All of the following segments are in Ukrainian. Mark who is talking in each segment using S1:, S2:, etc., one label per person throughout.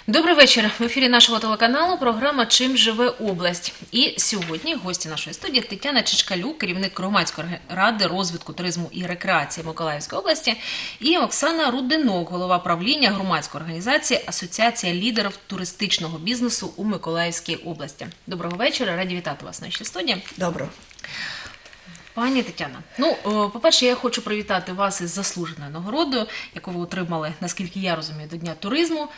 S1: Добрий вечір. В ефірі нашого телеканалу програма «Чим живе область». І сьогодні гості нашої студії Тетяна Чичкалюк, керівник громадської ради розвитку туризму і рекреації Миколаївської області, і Оксана Рудинок, голова правління громадської організації «Асоціація лідерів туристичного бізнесу у Миколаївській області». Доброго вечора, раді вітати вас в нашій студії.
S2: Доброго.
S1: Пані Тетяна, по-перше, я хочу привітати вас із заслуженою нагородою, яку ви отримали, наскільки я розумію, до Дня туризму.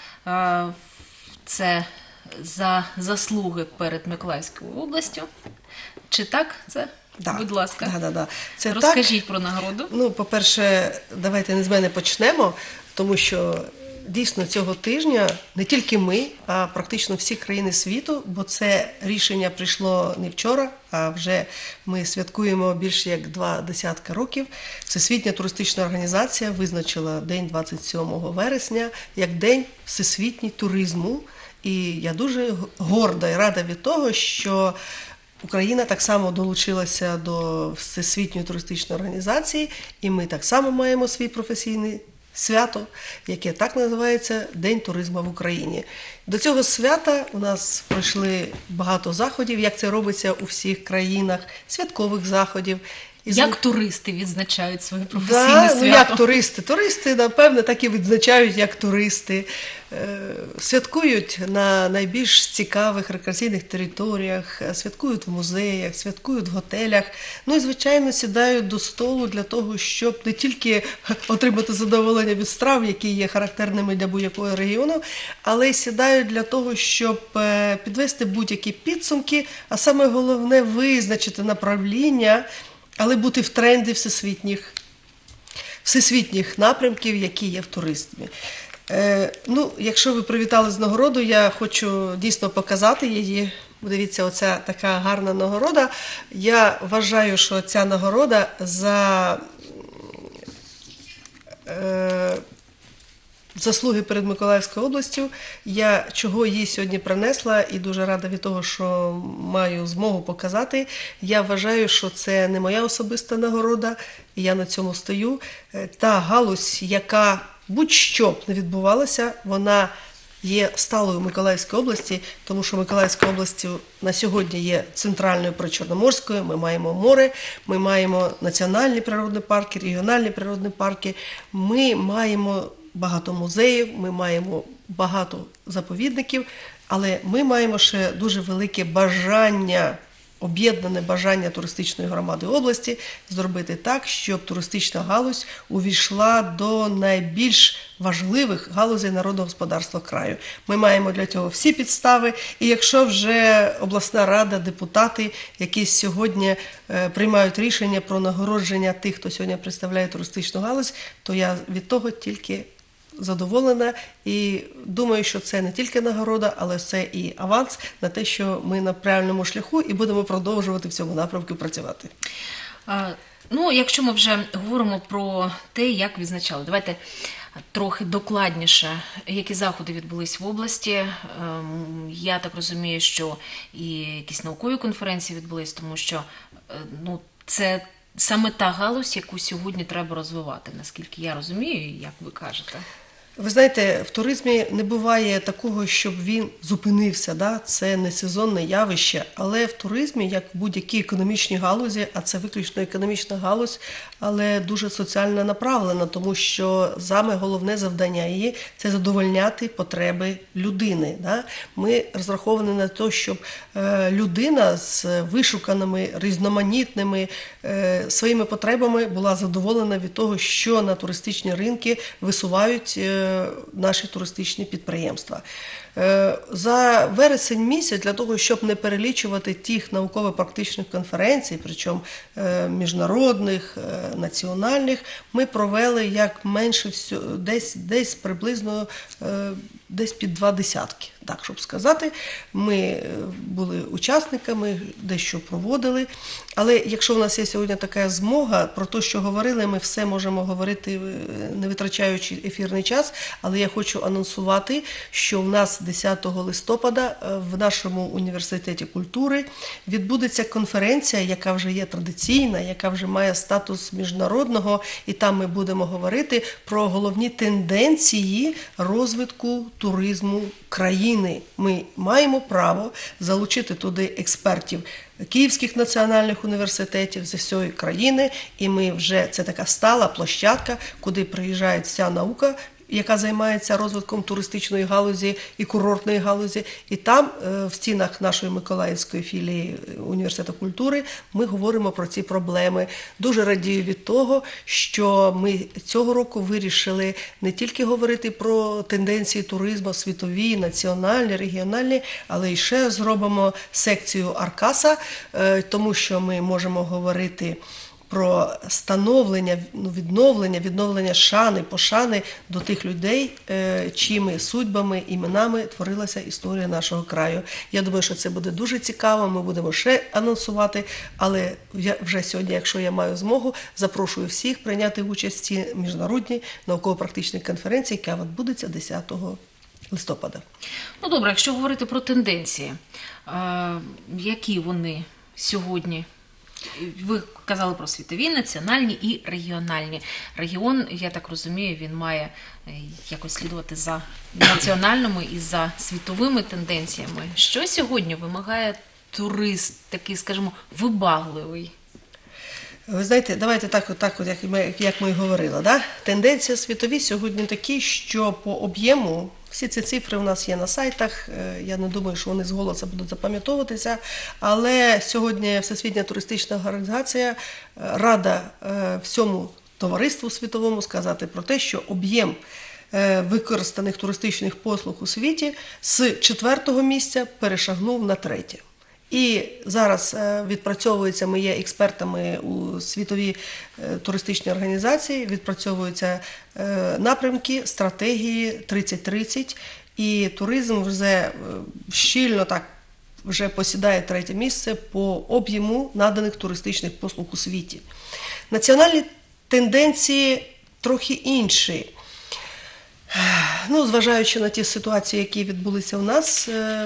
S1: Це за заслуги перед Миколаївською областю. Чи так це?
S2: Да.
S1: Будь ласка.
S2: Да. Це
S1: розкажіть
S2: так.
S1: про нагороду.
S2: По-перше, давайте не з мене почнемо, тому що дійсно цього тижня не тільки ми, а практично всі країни світу, бо це рішення прийшло не вчора, а вже ми святкуємо більше як 20 років. Всесвітня туристична організація визначила день 27 вересня як День всесвітній туризму. І я дуже горда і рада від того, що Україна так само долучилася до Всесвітньої туристичної організації, і ми так само маємо свій професійний свято, яке так називається День туризму в Україні. До цього свята у нас пройшли багато заходів, як це робиться у всіх країнах, святкових заходів.
S1: Як туристи відзначають своє професійне свято?
S2: Як туристи? Туристи, напевно, так і відзначають, як туристи. Святкують на найбільш цікавих рекреаційних територіях, святкують в музеях, святкують в готелях. Ну і, звичайно, сідають до столу для того, щоб не тільки отримати задоволення від страв, які є характерними для будь-якого регіону, але й сідають для того, щоб підвести будь-які підсумки, а саме головне – визначити направління, але бути в тренді всесвітніх напрямків, які є в туризмі. Якщо ви привітали з нагородою, я хочу дійсно показати її. Дивіться, оця така гарна нагорода. Я вважаю, що ця нагорода за заслуги перед Миколаївською областю. Я чого її сьогодні принесла і дуже рада від того, що маю змогу показати. Я вважаю, що це не моя особиста нагорода, і я на цьому стою. Та галузь, яка будь-що б не відбувалося, вона є сталою Миколаївської області, тому що Миколаївська область на сьогодні є центральною причорноморською, ми маємо море, ми маємо національні природні парки, регіональні природні парки, ми маємо багато музеїв, ми маємо багато заповідників, але ми маємо ще дуже велике бажання, об'єднане бажання туристичної громади області зробити так, щоб туристична галузь увійшла до найбільш важливих галузей народного господарства краю. Ми маємо для цього всі підстави, і якщо вже обласна рада, депутати, які сьогодні приймають рішення про нагородження тих, хто сьогодні представляє туристичну галузь, то я від того тільки задоволена і думаю, що це не тільки нагорода, але це і аванс на те, що ми на правильному шляху і будемо продовжувати в цьому напрямку працювати.
S1: Якщо ми вже говоримо про те, як відзначали, давайте трохи докладніше, які заходи відбулись в області. Я так розумію, що і якісь наукові конференції відбулись, тому що це саме та галузь, яку сьогодні треба розвивати, наскільки я розумію, як ви кажете.
S2: Ви знаєте, в туризмі не буває такого, щоб він зупинився, да? Це не сезонне явище, але в туризмі, як в будь-якій економічній галузі, а це виключно економічна галузь, але дуже соціально направлена, тому що саме головне завдання її – це задовольняти потреби людини. Да? Ми розраховані на те, щоб людина з вишуканими, різноманітними своїми потребами була задоволена від того, що на туристичні ринки висувають наші туристичні підприємства. За вересень місяць, для того, щоб не перелічувати тих науково-практичних конференцій, причому міжнародних, національних, ми провели як менше десь приблизно десь під 20, так щоб сказати. Ми були учасниками, дещо проводили, але якщо в нас є сьогодні така змога, про те, що говорили, ми все можемо говорити, не витрачаючи ефірний час, але я хочу анонсувати, що в нас 10 листопада в нашому університеті культури відбудеться конференція, яка вже є традиційна, яка вже має статус міжнародного, і там ми будемо говорити про головні тенденції розвитку туризму країни. Ми маємо право залучити туди експертів Київських національних університетів зі всієї країни, і ми вже, це така стала площадка, куди приїжджає вся наука, яка займається розвитком туристичної галузі і курортної галузі. І там, в стінах нашої Миколаївської філії Університету культури, ми говоримо про ці проблеми. Дуже радію від того, що ми цього року вирішили не тільки говорити про тенденції туризму світові, національні, регіональні, але і ще зробимо секцію Аркаса, тому що ми можемо говорити про становлення, відновлення шани, пошани до тих людей, чиїми судьбами, іменами творилася історія нашого краю. Я думаю, що це буде дуже цікаво, ми будемо ще анонсувати, але вже сьогодні, якщо я маю змогу, запрошую всіх прийняти участь в цій міжнародній науково-практичній конференції, яка відбудеться 10 листопада.
S1: Ну добре, якщо говорити про тенденції, які вони сьогодні? Ви казали про світові, національні і регіональні. Регіон, я так розумію, він має якось слідувати за національними і за світовими тенденціями. Що сьогодні вимагає турист, такий, скажімо, вибагливий?
S2: Ви знаєте, давайте так як ми і говорили. Да? Тенденції світові сьогодні такі, що по об'єму, всі ці цифри у нас є на сайтах, я не думаю, що вони з голосу будуть запам'ятовуватися, але сьогодні Всесвітня туристична організація рада всьому товариству світовому сказати про те, що об'єм використаних туристичних послуг у світі з 4-го місця перешагнув на 3-те. І зараз відпрацьовується, ми є експертами у світовій туристичній організації, відпрацьовуються напрямки, стратегії 30-30, і туризм вже щільно так вже посідає 3-те місце по об'єму наданих туристичних послуг у світі. Національні тенденції трохи інші. Ну, зважаючи на ті ситуації, які відбулися у нас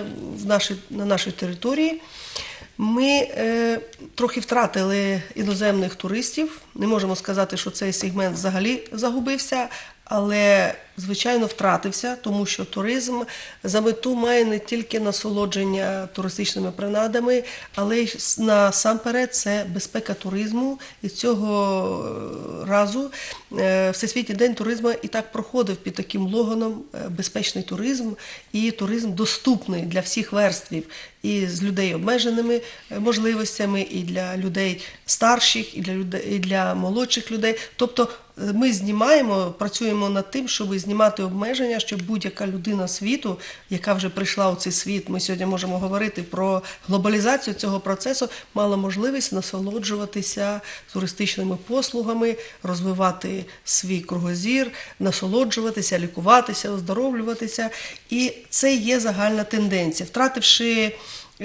S2: на нашій території, ми трохи втратили іноземних туристів. Не можемо сказати, що цей сегмент взагалі загубився, але, звичайно, втратився, тому що туризм за мету має не тільки насолодження туристичними принадами, але й насамперед це безпека туризму. І цього разу Всесвітній день туризму і так проходив під таким логоном «Безпечний туризм» і туризм доступний для всіх верствів. І з людей обмеженими можливостями, і для людей старших, і для молодших людей. Тобто ми працюємо над тим, щоб знімати обмеження, щоб будь-яка людина світу, яка вже прийшла у цей світ, ми сьогодні можемо говорити про глобалізацію цього процесу, мала можливість насолоджуватися туристичними послугами, розвивати свій кругозір, насолоджуватися, лікуватися, оздоровлюватися. І це є загальна тенденція. Втративши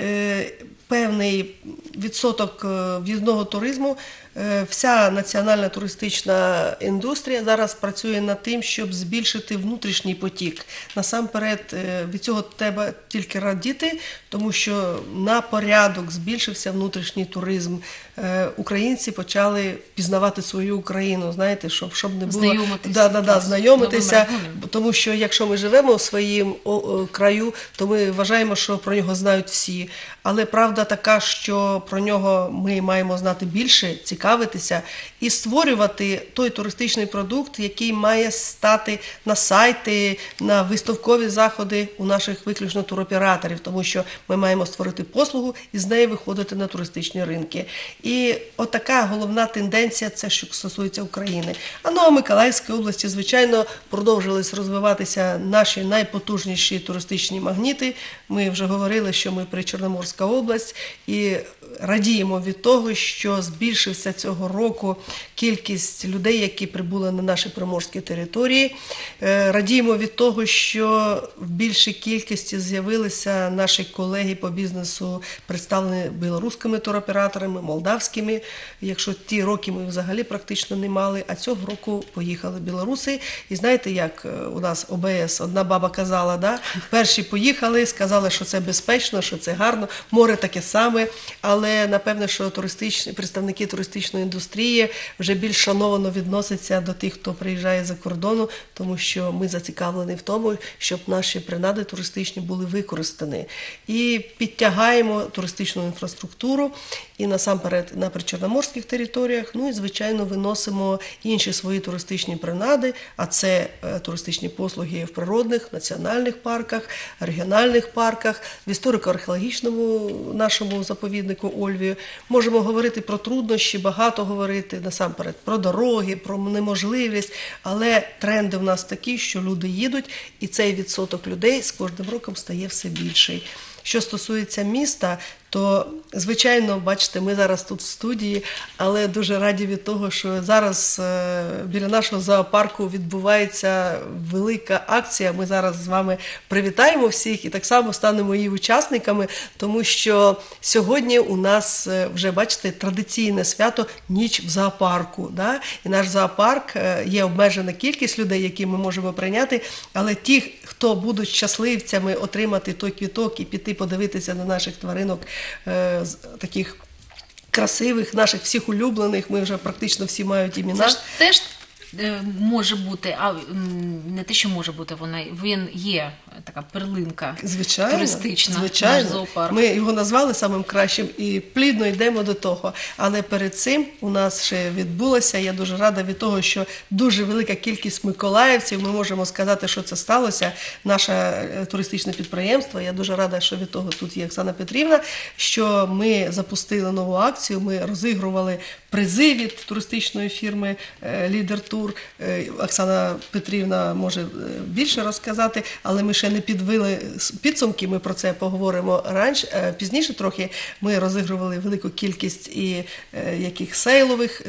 S2: певний відсоток в'їзного туризму, вся національна туристична індустрія зараз працює над тим, щоб збільшити внутрішній потік. Насамперед, від цього треба тільки радіти, тому що на порядок збільшився внутрішній туризм. Українці почали пізнавати свою Україну, знаєте, щоб не було... Знайомитися, тому що якщо ми живемо у своїм краю, то ми вважаємо, що про нього знають всі. Але правда така, що про нього ми маємо знати більше, цікавитися і створювати той туристичний продукт, який має стати на сайти, на виставкові заходи у наших виключно туроператорів, тому що ми маємо створити послугу і з неї виходити на туристичні ринки. І отака головна тенденція, це що стосується України. А Миколаївській області, звичайно, продовжились розвиватися наші найпотужніші туристичні магніти. Ми вже говорили, що ми Причорноморська область, і радіємо від того, що збільшився цього року кількість людей, які прибули на наші приморські території. Радіємо від того, що в більшій кількості з'явилися наші колеги по бізнесу, представлені білоруськими туроператорами, молдавськими. Якщо ті роки ми взагалі практично не мали, а цього року поїхали білоруси. І знаєте, як у нас ОБС, одна баба казала, да? Перші поїхали, сказали, що це безпечно, що це гарно, море таке саме, але напевне, що представники туристичної туристичної індустрії вже більш шановано відноситься до тих, хто приїжджає за кордону, тому що ми зацікавлені в тому, щоб наші принади туристичні були використані. І підтягаємо туристичну інфраструктуру і насамперед на причорноморських територіях, ну і, звичайно, виносимо інші свої туристичні принади, а це туристичні послуги в природних, національних парках, регіональних парках, в історико-археологічному нашому заповіднику Ольвію. Можемо говорити про труднощі, багато говорити, насамперед, про дороги, про неможливість, але тренди в нас такі, що люди їдуть, і цей відсоток людей з кожним роком стає все більший. Що стосується міста, то, звичайно, бачите, ми зараз тут в студії, але дуже раді від того, що зараз біля нашого зоопарку відбувається велика акція. Ми зараз з вами привітаємо всіх і так само станемо її учасниками, тому що сьогодні у нас вже, бачите, традиційне свято «Ніч в зоопарку». Да? І наш зоопарк, є обмежена кількість людей, які ми можемо прийняти, але ті, хто будуть щасливцями отримати той квіток і піти подивитися на наших тваринок, таких красивих, наших всіх улюблених, ми вже практично всі мають імена.
S1: Це ж теж може бути, а не те, що може бути, він є така перлинка туристична,
S2: звичайно.
S1: наш зоопарк.
S2: Ми його назвали самим кращим і плідно йдемо до того. Але перед цим у нас ще відбулося, я дуже рада від того, що дуже велика кількість миколаївців, ми можемо сказати, що це сталося, наше туристичне підприємство, я дуже рада, що від того тут є Оксана Петрівна, що ми запустили нову акцію, ми розігрували призи від туристичної фірми «Лідер Тур». Оксана Петрівна може більше розказати, але ми ще не підвели підсумки, ми про це поговоримо пізніше трохи. Ми розігрували велику кількість і яких сейлових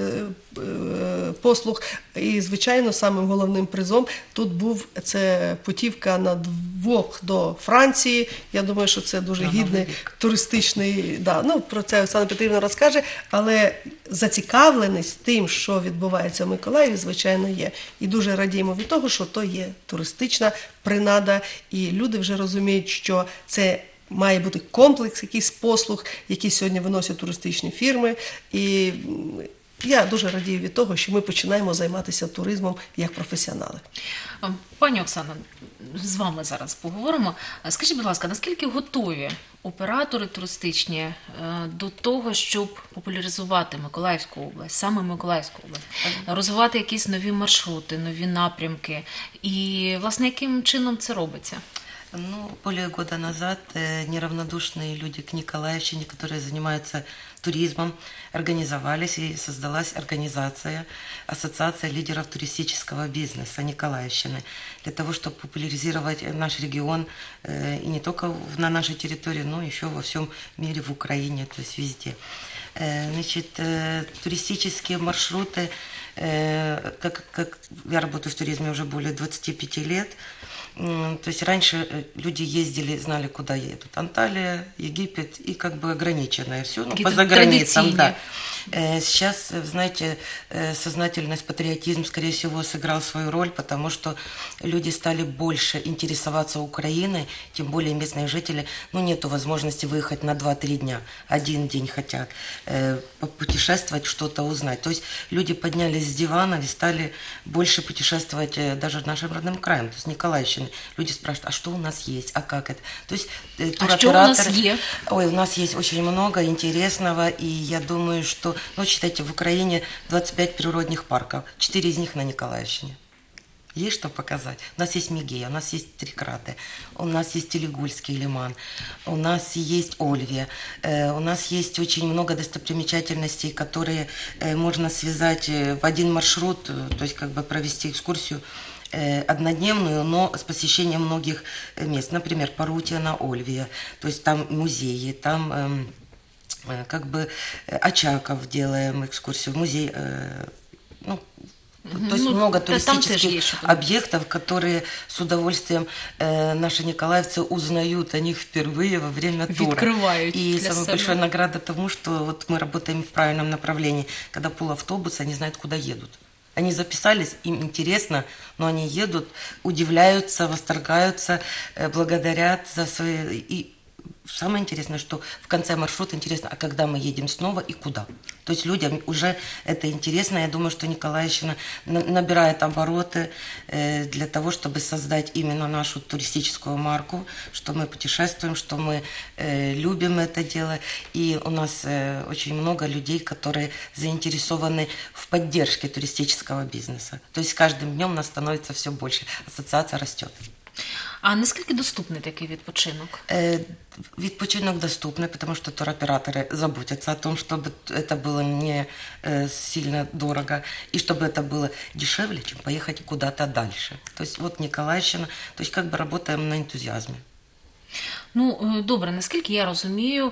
S2: послуг. І, звичайно, самим головним призом тут був це путівка на 2 до Франції. Я думаю, що це дуже гідний туристичний, ну, про це Оксана Петрівна розкаже, але зацікавленість тим, що відбувається в Миколаєві, звичайно, є. І дуже радіємо від того, що то є туристична принада, і люди вже розуміють, що це має бути комплекс якихось послуг, які сьогодні виносять туристичні фірми. І я дуже радію від того, що ми починаємо займатися туризмом як професіонали.
S1: Пані Оксано, з вами зараз поговоримо. Скажіть, будь ласка, наскільки готові оператори туристичні до того, щоб популяризувати Миколаївську область, саме Миколаївську область, розвивати якісь нові маршрути, нові напрямки? І, власне, яким чином це робиться?
S3: Ну, более года назад неравнодушные люди к Николаевщине, которые занимаются туризмом, организовались, и создалась организация, ассоциация лидеров туристического бизнеса Николаевщины, для того, чтобы популяризировать наш регион и не только на нашей территории, но еще во всем мире, в Украине, то есть везде. Значит, туристические маршруты, как я работаю в туризме уже более 25 лет, то есть раньше люди ездили, знали, куда едут. Анталия, Египет и как бы ограниченное все, ну, по заграницам, да. Сейчас, знаете, сознательность, патриотизм, скорее всего, сыграл свою роль, потому что люди стали больше интересоваться Украиной, тем более местные жители, ну, нету возможности выехать на 2-3 дня, 1 день хотят попутешествовать, что-то узнать. То есть люди поднялись с дивана и стали больше путешествовать даже нашим родным краем, то есть Николаевщиной. Люди спрашивают, а что у нас есть, а как это? То есть
S1: туроператоры... А что у нас есть?
S3: Ой, у нас есть очень много интересного, и я думаю, что, ну, считайте, в Украине 25 природных парков, 4 из них на Николаевщине. Есть что показать. У нас есть Мегея, у нас есть Трикраты, у нас есть Телегульский лиман, у нас есть Ольвия, у нас есть очень много достопримечательностей, которые можно связать в один маршрут, то есть как бы провести экскурсию однодневную, но с посещением многих мест. Например, Парутия на Ольвия, то есть там музеи, там как бы Очаков делаем экскурсию, музей, ну, то есть много туристических объектов, которые с удовольствием наши николаевцы узнают о них впервые во время тура. И самая большая награда тому, что вот мы работаем в правильном направлении, когда полавтобуса, они знают, куда едут. Они записались, им интересно, но они едут, удивляются, восторгаются, благодарят за свои... И самое интересное, что в конце маршрута интересно, а когда мы едем снова и куда. То есть людям уже это интересно. Я думаю, что Николаевщина набирает обороты для того, чтобы создать именно нашу туристическую марку, что мы путешествуем, что мы любим это дело. И у нас очень много людей, которые заинтересованы в поддержке туристического бизнеса. То есть с каждым днем нас становится все больше. Ассоциация растет.
S1: А наскільки доступний такий відпочинок?
S3: Відпочинок доступный, потому что туроператоры заботятся о том, чтобы это было не сильно дорого и чтобы это было дешевле, чем поехать куда-то дальше. То есть вот Николаевщина, то есть как бы работаем на энтузиазме.
S1: Ну, добре, наскільки я розумію,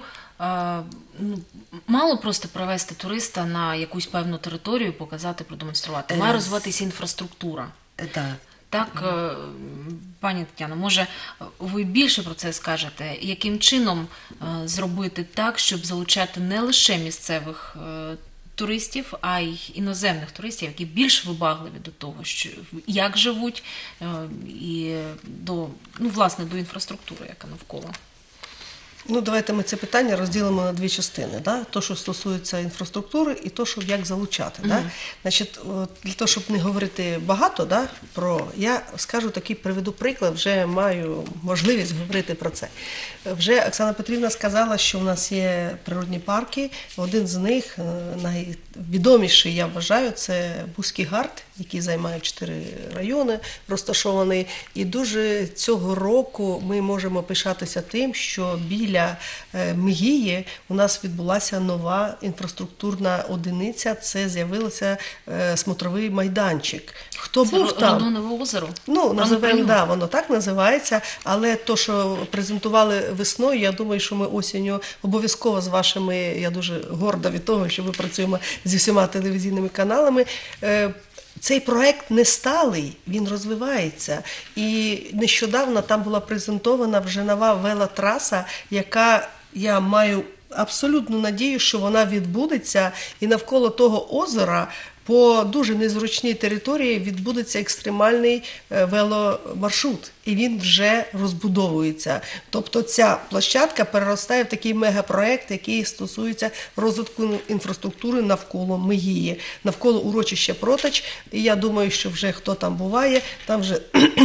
S1: мало просто привезти туриста на якусь певну територію, показати, продемонструвати. Має розвиватися інфраструктура.
S3: Да.
S1: Так, пані Тетяно, може ви більше про це скажете? Яким чином зробити так, щоб залучати не лише місцевих туристів, а й іноземних туристів, які більш вибагливі до того, як живуть, і до, ну, власне, до інфраструктури, яка навколо?
S2: Ну, давайте ми це питання розділимо на дві частини. Да? То, що стосується інфраструктури, і то, що як залучати. Да? Значить, для того, щоб не говорити багато, да, я скажу такий, приведу приклад, вже маю можливість говорити про це. Вже Оксана Петрівна сказала, що в нас є природні парки. Один з них, найвідоміший, я вважаю, це Бузький Гард, який займає 4 райони, розташований. І дуже цього року ми можемо пишатися тим, що біля Мегії у нас відбулася нова інфраструктурна одиниця, це з'явився смотровий майданчик. Хто
S1: це
S2: був там?
S1: Родонове озеро?
S2: Ну, називаємо, да, воно так називається, але то, що презентували весною, я думаю, що ми осінню обов'язково з вашими, я дуже горда від того, що ми працюємо зі всіма телевізійними каналами. Цей проект не сталий, він розвивається. І нещодавно там була презентована вже нова велотраса, яка, я маю абсолютну надію, що вона відбудеться, і навколо того озера по дуже незручній території відбудеться екстремальний веломаршрут, і він вже розбудовується. Тобто ця площадка переростає в такий мегапроект, який стосується розвитку інфраструктури навколо Мегії, навколо урочища Протач. І я думаю, що вже хто там буває, там вже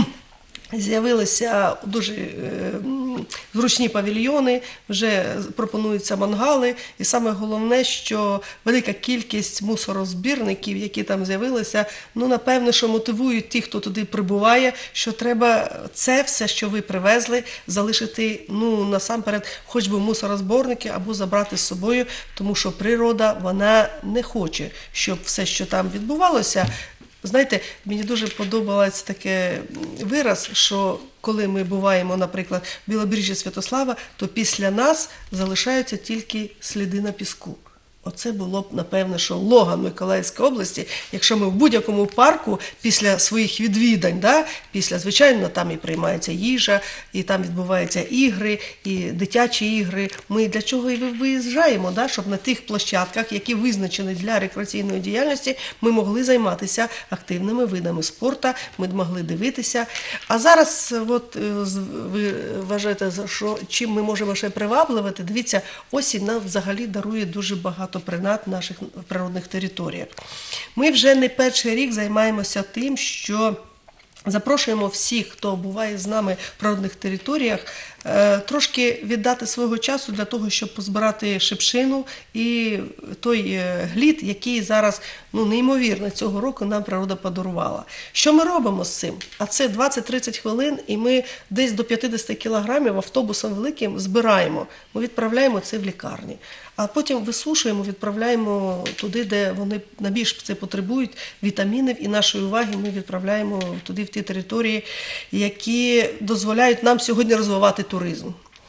S2: з'явилися дуже зручні павільйони, вже пропонуються мангали. І саме головне, що велика кількість мусорозбірників, які там з'явилися, ну, напевно, що мотивують тих, хто туди прибуває, що треба це все, що ви привезли, залишити, ну, насамперед, хоч би мусорозборники або забрати з собою, тому що природа, вона не хоче, щоб все, що там відбувалося. Знаєте, мені дуже подобається такий вираз, що коли ми буваємо, наприклад, в Білобережжі Святослава, то після нас залишаються тільки сліди на піску. Оце було б, напевно, що логан Миколаївської області, якщо ми в будь-якому парку після своїх відвідань, да, після, звичайно, там і приймається їжа, і там відбуваються ігри, і дитячі ігри. Ми для чого і виїжджаємо, да, щоб на тих площадках, які визначені для рекреаційної діяльності, ми могли займатися активними видами спорту, ми могли дивитися. А зараз, от, ви вважаєте, що чим ми можемо ще приваблювати? Дивіться, осінь нам взагалі дарує дуже багато принад в наших природних територіях. Ми вже не перший рік займаємося тим, що запрошуємо всіх, хто буває з нами в природних територіях, трошки віддати свого часу для того, щоб позбирати шипшину і той глід, який зараз, ну, неймовірно, цього року нам природа подарувала. Що ми робимо з цим? А це 20-30 хвилин, і ми десь до 50 кілограмів автобусом великим збираємо. Ми відправляємо це в лікарні. А потім висушуємо, відправляємо туди, де вони найбільш це потребують, вітамінів, і нашої уваги ми відправляємо туди, в ті території, які дозволяють нам сьогодні розвивати туризм.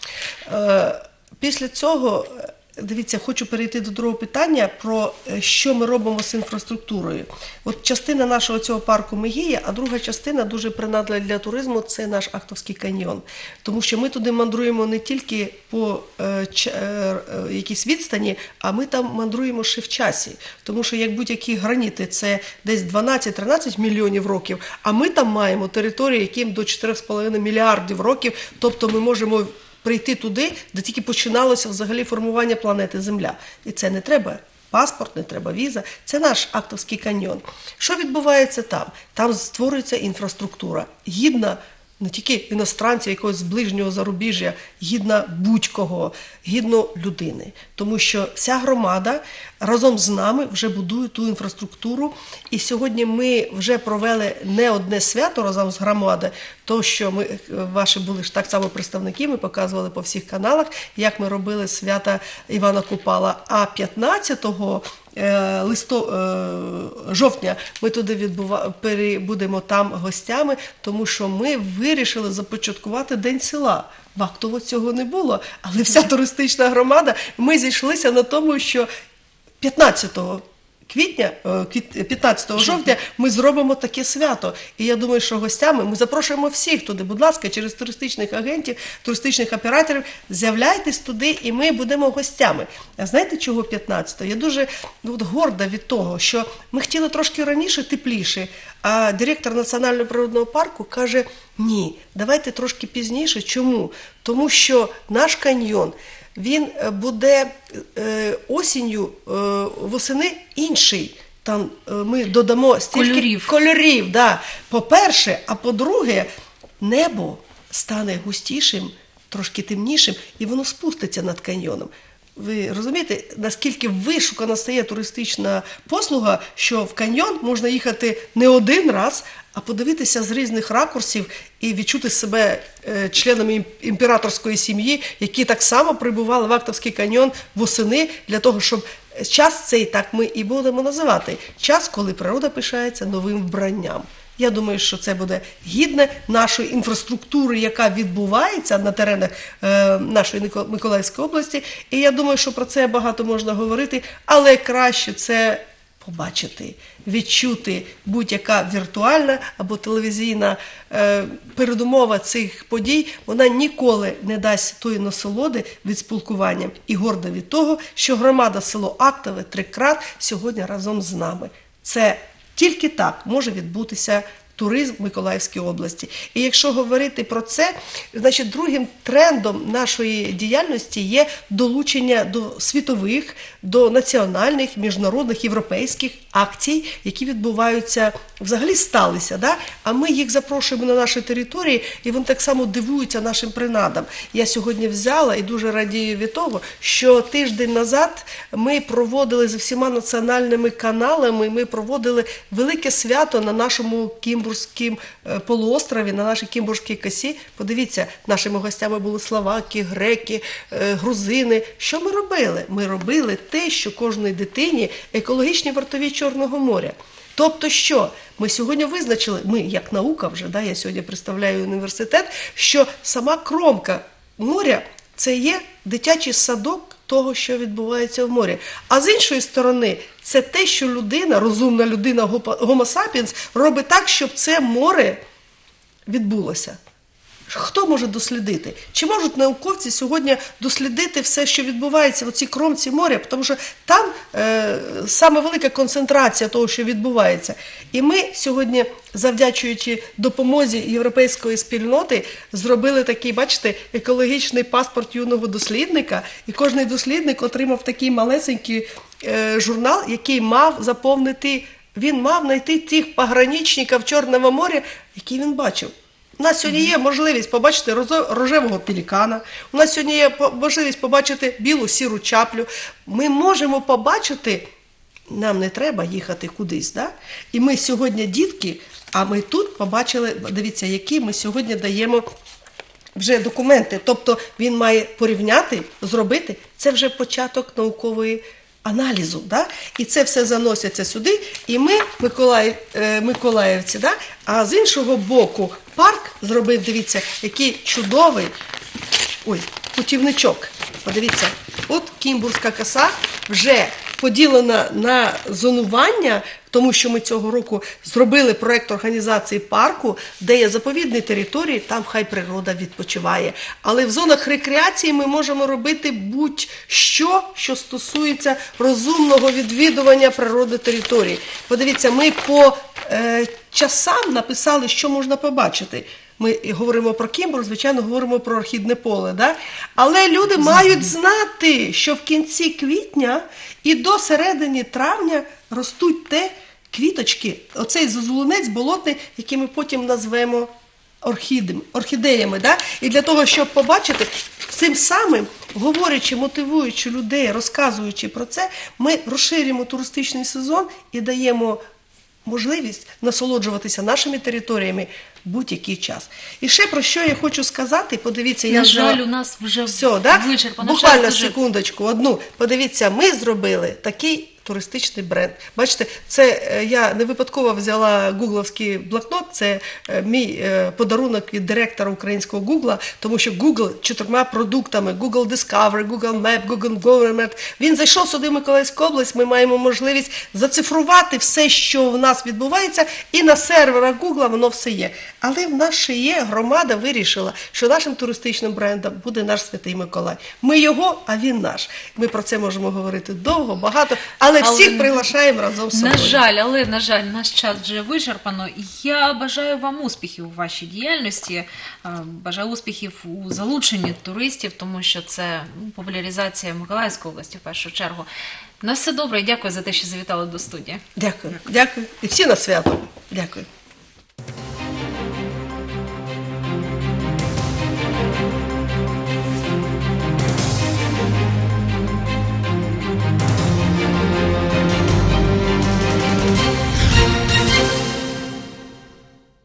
S2: Після цього, дивіться, хочу перейти до другого питання, про що ми робимо з інфраструктурою. От частина нашого цього парку Мегія, а друга частина дуже принадна для туризму – це наш Ахтовський каньйон. Тому що ми туди мандруємо не тільки по якійсь відстані, а ми там мандруємо ще в часі. Тому що як будь-які граніти – це десь 12-13 мільйонів років, а ми там маємо території, яким до 4,5 мільярдів років, тобто ми можемо прийти туди, де тільки починалося взагалі формування планети Земля. І це не треба паспорт, не треба віза. Це наш Актовський каньйон. Що відбувається там? Там створюється інфраструктура, гідна не тільки іностранців, якогось з ближнього зарубіжжя, гідна будь-кого, гідно людини. Тому що вся громада разом з нами вже будує ту інфраструктуру. І сьогодні ми вже провели не одне свято разом з громадою, то, що ми, ваші були ж так само представники, ми показували по всіх каналах, як ми робили свята Івана Купала. А 15 жовтня ми туди будемо там гостями, тому що ми вирішили започаткувати День села. В Актово цього не було, але вся туристична громада, ми зійшлися на тому, що 15 жовтня ми зробимо таке свято. І я думаю, що гостями ми запрошуємо всіх туди. Будь ласка, через туристичних агентів, туристичних операторів, з'являйтесь туди і ми будемо гостями. А знаєте, чого 15-го? Я дуже горда від того, що ми хотіли трошки раніше, тепліше, а директор Національного природного парку каже, ні, давайте трошки пізніше. Чому? Тому що наш каньйон, він буде осінню, восени інший. Там ми додамо стільки кольорів, да. По-перше, а по-друге, небо стане густішим, трошки темнішим, і воно спуститься над каньйоном. Ви розумієте, наскільки вишукана стає туристична послуга, що в каньйон можна їхати не один раз, а подивитися з різних ракурсів і відчути себе членами імператорської сім'ї, які так само прибували в Актовський каньйон восени, для того, щоб час цей, так ми і будемо називати, час, коли природа пишається новим вбранням. Я думаю, що це буде гідне нашої інфраструктури, яка відбувається на теренах нашої Миколаївської області. І я думаю, що про це багато можна говорити, але краще це побачити, відчути будь-яка віртуальна або телевізійна передумова цих подій, вона ніколи не дасть тої насолоди від спілкування. І горда від того, що громада село Актове Трикрат сьогодні разом з нами. Це тільки так може відбутися туризм в Миколаївській області. І якщо говорити про це, значить, другим трендом нашої діяльності є долучення до світових, до національних, міжнародних, європейських акцій, які відбуваються, взагалі сталися, да? А ми їх запрошуємо на наші території, і вони так само дивуються нашим принадам. Я сьогодні взяла і дуже радію від того, що тиждень назад ми проводили з всіма національними каналами, ми проводили велике свято на нашому Кімбурському полуострові, на нашій Кімбурській косі. Подивіться, нашими гостями були словаки, греки, грузини. Що ми робили? Ми робили те, що кожній дитині екологічні вартові Чорного моря. Тобто що? Ми сьогодні визначили, ми як наука вже, да, я сьогодні представляю університет, що сама кромка моря – це є дитячий садок того, що відбувається в морі. А з іншої сторони, це те, що людина, розумна людина, Homo sapiens, робить так, щоб це море відбулося. Хто може дослідити? Чи можуть науковці сьогодні дослідити все, що відбувається в цій кромці моря? Тому що там саме велика концентрація того, що відбувається. І ми сьогодні, завдячуючи допомозі європейської спільноти, зробили такий, бачите, екологічний паспорт юного дослідника. І кожен дослідник отримав такий малесенький журнал, який мав заповнити, він мав знайти тих пограничників Чорного моря, які він бачив. У нас сьогодні є можливість побачити рожевого пелікана, у нас сьогодні є можливість побачити білу сіру чаплю. Ми можемо побачити, нам не треба їхати кудись, да? І ми сьогодні дітки, а ми тут побачили, дивіться, які ми сьогодні даємо вже документи. Тобто він має порівняти, зробити, це вже початок наукової аналізу, да? І це все заноситься сюди, і ми, миколаївці, да? А з іншого боку, парк зробив, дивіться, який чудовий, путівничок. Подивіться, от Кімбурська коса вже поділена на зонування, тому що ми цього року зробили проєкт організації парку, де є заповідні території, там хай природа відпочиває. Але в зонах рекреації ми можемо робити будь-що, що стосується розумного відвідування природи території. Подивіться, ми по часам написали, що можна побачити. Ми говоримо про Кімбру, звичайно, говоримо про орхідне поле. Да? Але люди мають знати, що в кінці квітня і до середини травня ростуть квіточки, оцей зозулунець болотний, який ми потім назвемо орхідеями. Да? І для того, щоб побачити, цим самим, говорячи, мотивуючи людей, розказуючи про це, ми розширюємо туристичний сезон і даємо можливість насолоджуватися нашими територіями будь-який час. І ще про що я хочу сказати, подивіться, я
S1: На
S2: вже...
S1: жаль, у нас вже
S2: Все, да?
S1: вичерпано.
S2: Буквально
S1: Час дуже-
S2: секундочку, одну. Подивіться, ми зробили такий туристичний бренд. Бачите, це я не випадково взяла гугловський блокнот, це мій подарунок від директора українського Гугла, тому що Google 4 продуктами, Google Discovery, Google Map, Google Government, він зайшов сюди в Миколаївську область, ми маємо можливість зацифрувати все, що в нас відбувається, і на серверах Гугла воно все є. Але в нас ще є, громада вирішила, що нашим туристичним брендом буде наш Святий Миколай. Ми його, а він наш. Ми про це можемо говорити довго, багато, але всіх приглашаємо разом з собою.
S1: На жаль, наш час вже вичерпано. Я бажаю вам успіхів у вашій діяльності, бажаю успіхів у залученні туристів, тому що це популяризація Миколаївської області в першу чергу. На все добре і дякую за те, що завітали до студії.
S2: Дякую. Дякую. І всі на свято. Дякую.